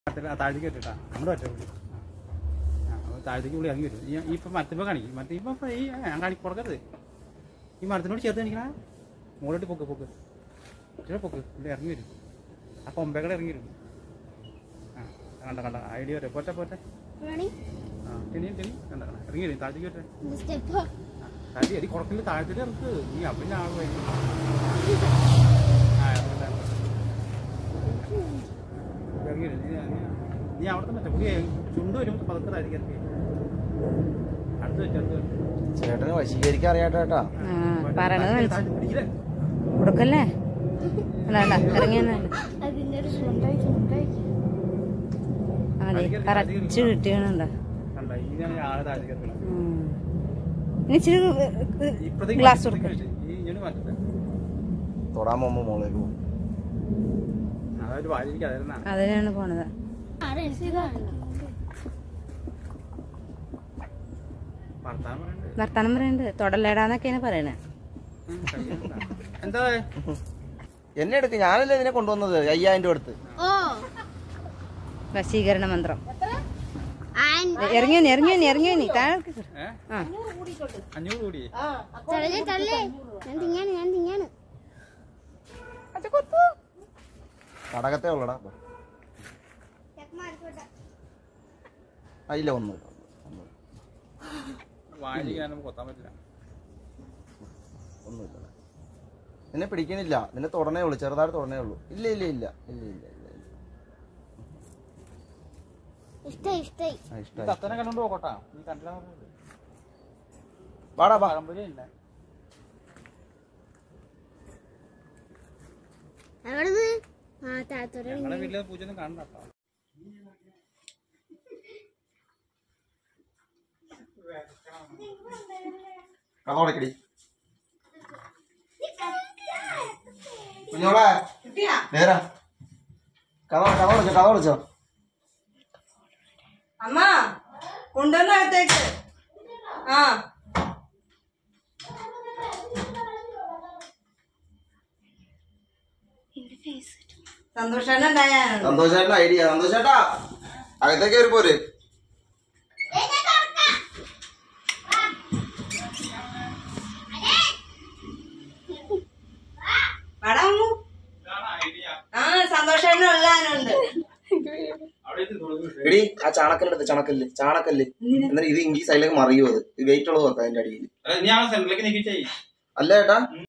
താഴത്തേക്ക് വരട്ടാ നമ്മുടെ ഒറ്റ വിളി താഴത്തേക്ക് വിളി ഇറങ്ങി വരും ഈ ഇപ്പം മരത്തിപ്പോൾ കാണിക്കും മരത്തിൽ ഇപ്പം ഈ ഞാൻ കൊടുക്കരുത് ഈ മരത്തിനോട് ചേർത്ത് കാണിക്കണ മുകളിലോട്ട് പൊക്ക് ഇച്ചിരി പൊക്ക് ഇവിടെ ഇറങ്ങി വരും ആ കൊമ്പകളെ ഇറങ്ങി വരും കണ്ട ഐഡിയ വരെ പോട്ടെ ടെണി കണ്ട ഇറങ്ങി വരും താഴത്തേക്ക് വരട്ടെ താഴത്തേക്ക് അതി കുറക്കില്ല താഴത്തേക്ക് ഇറക്ക് നീ പിന്നെ ആൾ വരും ഇറങ്ങി വരും നീ അവിടുത്തെ മറ്റേ പുതിയ ചുണ്ട് വരുമ്പോൾ പതുക്കെ താഴത്തേക്ക് ഇറക്കി അടുത്ത് വെച്ചു ചേട്ടന് വശീകരിക്കാൻ അറിയാട്ടാ കൊടുക്കല്ലേ കറച്ച് കിട്ടിയാണുണ്ടോ ഗ്ലാസ് തൊടാൻ പോകുമ്പോ മോളേക്ക് പോകും അതിനാണ് പോണത് വർത്താനം പറയണ്ട് തൊടല്ലേടാന്നൊക്കെയാണ് പറയണേ എന്താ എന്നെ എടുക്ക് ഞാനല്ലേ ഇതിനെ കൊണ്ടുവന്നത് 5000 രൂപ എടുത്ത് വശീകരണ മന്ത്രം ഇറങ്ങിയോ താഴെ കടകത്തെ ഉള്ളടാ അതില്ല ഒന്നുമില്ല ഒന്നുമില്ല നിന്നെ പിടിക്കണില്ല നിന്നെ തുടനേ ഉള്ളു ചെറുതായിട്ട് തുടനേ ഉള്ളൂ ഇല്ല വാടാ വീട്ടിലെ പൂജയൊന്നും കാണണ്ട കഥോടക്കടി കുഞ്ഞോളെ നേരാ കഥ വിളിച്ചോ അമ്മ കൊണ്ടുവന്നകത്തേക്ക് സന്തോഷേട്ട ഐഡിയ സന്തോഷേട്ടാ അകത്തേക്ക് കയറി പോര് സന്തോഷേട്ടനുണ്ട് എടി ആ ചാണക്കല്ലെടുത്ത് ചാണക്കല്ല് എന്നിട്ട് ഇത് ഈ സൈഡിലേക്ക് മറിയും അത് വെയിറ്റ് ഉള്ളത് വെക്കാം അതിന്റെ അടിയിൽ അല്ല ഏട്ടാ